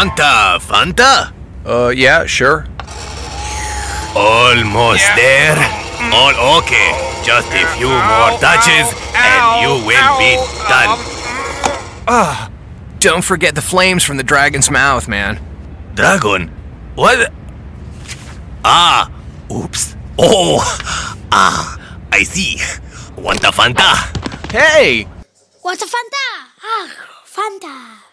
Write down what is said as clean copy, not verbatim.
Fanta? Yeah, sure. Almost there. All okay. Just a few more touches and you will be done. Don't forget the flames from the dragon's mouth, man. Dragon? What? Ah, oops. Oh, I see. Want a Fanta? Hey! Want a Fanta? Ah, Fanta.